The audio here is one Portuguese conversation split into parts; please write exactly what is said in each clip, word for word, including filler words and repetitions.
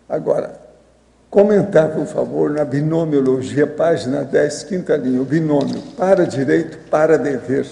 Agora, comentar, por favor, na binomiologia, página dez, quinta linha, o binômio para direito, para dever.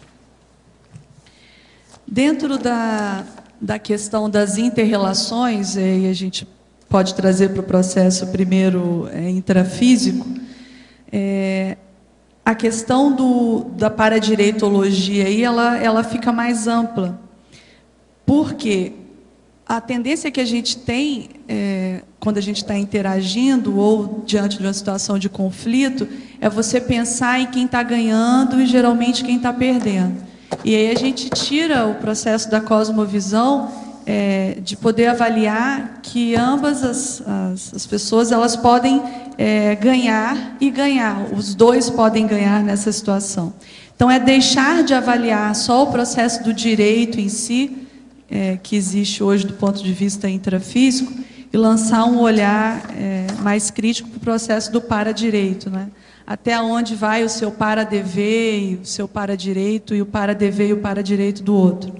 Dentro da, da questão das inter-relações, e a gente pode trazer para o processo primeiro é, intrafísico, é, a questão do, da paradireitologia aí, ela, ela fica mais ampla, porque a tendência que a gente tem, é, quando a gente está interagindo ou diante de uma situação de conflito, é você pensar em quem está ganhando e geralmente quem está perdendo. E aí a gente tira o processo da cosmovisão é, de poder avaliar que ambas as, as, as pessoas elas podem é, ganhar e ganhar, os dois podem ganhar nessa situação. Então é deixar de avaliar só o processo do direito em si, É, que existe hoje do ponto de vista intrafísico, e lançar um olhar é, mais crítico para o processo do para-direito, né? Até onde vai o seu para-dever, o seu para-direito, e o para-dever e o para-direito do outro.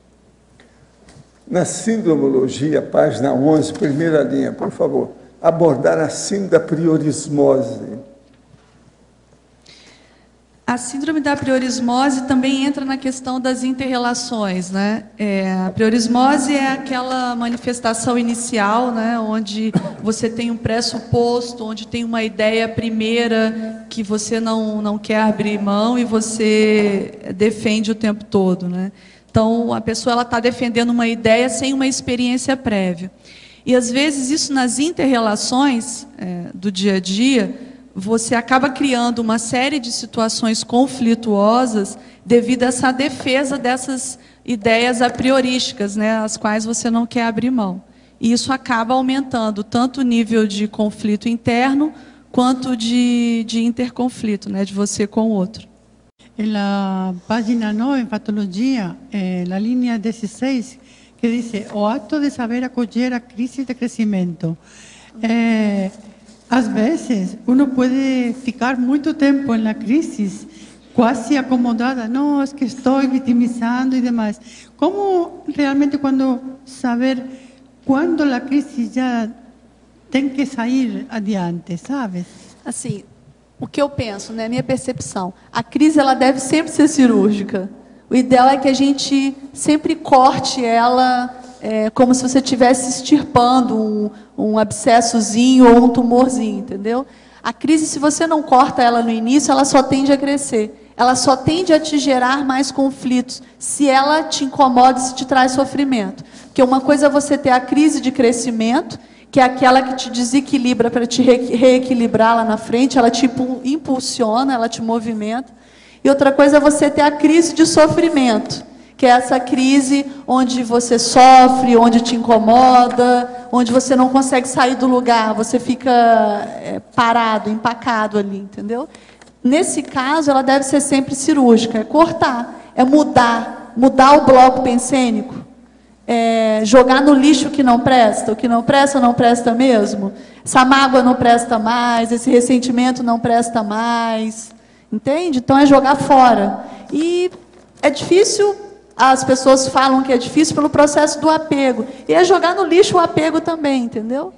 Na sindromologia, página onze, primeira linha, por favor, abordar a síndrome da priorismose. A síndrome da priorismose também entra na questão das inter-relações, né? É, a priorismose é aquela manifestação inicial, né, onde você tem um pressuposto, onde tem uma ideia primeira que você não, não quer abrir mão e você defende o tempo todo, né? Então, a pessoa ela está defendendo uma ideia sem uma experiência prévia. E, às vezes, isso nas inter-relações é, do dia a dia, você acaba criando uma série de situações conflituosas devido a essa defesa dessas ideias a priorísticas, né, as quais você não quer abrir mão. E isso acaba aumentando tanto o nível de conflito interno quanto de, de interconflito, né, de você com o outro. Na página nove, em patologia, eh, na linha dezesseis, que diz o ato de saber acolher a crise de crescimento. Eh, Às vezes, uno pode ficar muito tempo na crise, quase acomodada. Não, é que estou vitimizando e demais. Como realmente, quando saber quando a crise já tem que sair adiante, sabe? Assim, o que eu penso, né, minha percepção, a crise ela deve sempre ser cirúrgica. O ideal é que a gente sempre corte ela, é, como se você estivesse extirpando um, um abscessozinho ou um tumorzinho, entendeu? A crise, se você não corta ela no início, ela só tende a crescer. Ela só tende a te gerar mais conflitos, se ela te incomoda, se te traz sofrimento. Porque uma coisa é você ter a crise de crescimento, que é aquela que te desequilibra para te reequilibrar lá na frente, ela te impulsiona, ela te movimenta. E outra coisa é você ter a crise de sofrimento, que é essa crise onde você sofre, onde te incomoda, onde você não consegue sair do lugar, você fica é, parado, empacado ali, entendeu? Nesse caso, ela deve ser sempre cirúrgica, é cortar, é mudar, mudar o bloco pensênico, é jogar no lixo o que não presta, o que não presta, não presta mesmo, essa mágoa não presta mais, esse ressentimento não presta mais, entende? Então, é jogar fora. E é difícil... As pessoas falam que é difícil pelo processo do apego. E é jogar no lixo o apego também, entendeu?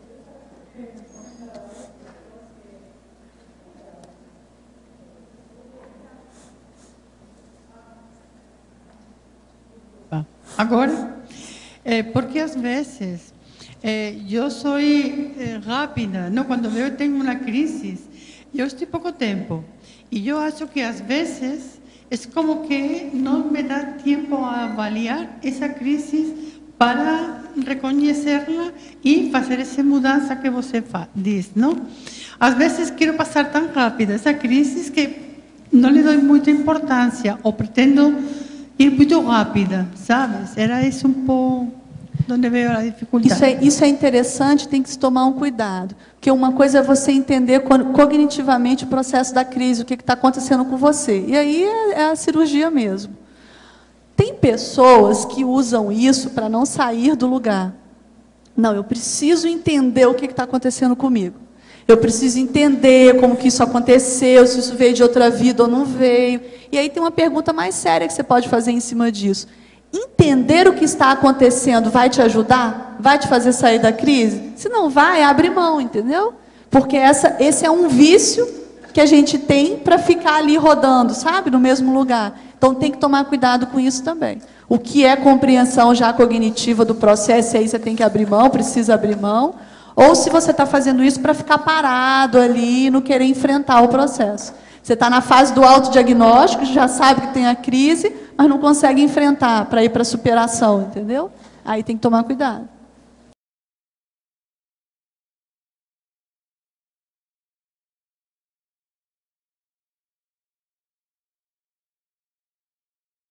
Agora, é, porque às vezes é, eu sou é, rápida, não? Quando eu tenho uma crise, eu estou pouco tempo. E eu acho que às vezes... É como que não me dá tempo a avaliar essa crise para reconhecê-la e fazer essa mudança que você diz, não? Às vezes quero passar tão rápido essa crise que não lhe dou muita importância ou pretendo ir muito rápida, sabe? Era isso um pouco onde veio a dificuldade. Isso é, isso é interessante, tem que se tomar um cuidado. Porque uma coisa é você entender cognitivamente o processo da crise, o que está acontecendo com você. E aí é, é a cirurgia mesmo. Tem pessoas que usam isso para não sair do lugar. Não, eu preciso entender o que está acontecendo comigo. Eu preciso entender como que isso aconteceu, se isso veio de outra vida ou não veio. E aí tem uma pergunta mais séria que você pode fazer em cima disso. entender o que está acontecendo vai te ajudar? Vai te fazer sair da crise? Se não vai, abre mão, entendeu? Porque essa, esse é um vício que a gente tem para ficar ali rodando, sabe? No mesmo lugar. Então, tem que tomar cuidado com isso também. O que é compreensão já cognitiva do processo, e aí você tem que abrir mão, precisa abrir mão. Ou se você está fazendo isso para ficar parado ali e não querer enfrentar o processo. Você está na fase do autodiagnóstico, já sabe que tem a crise, mas não consegue enfrentar para ir para a superação, entendeu? Aí tem que tomar cuidado.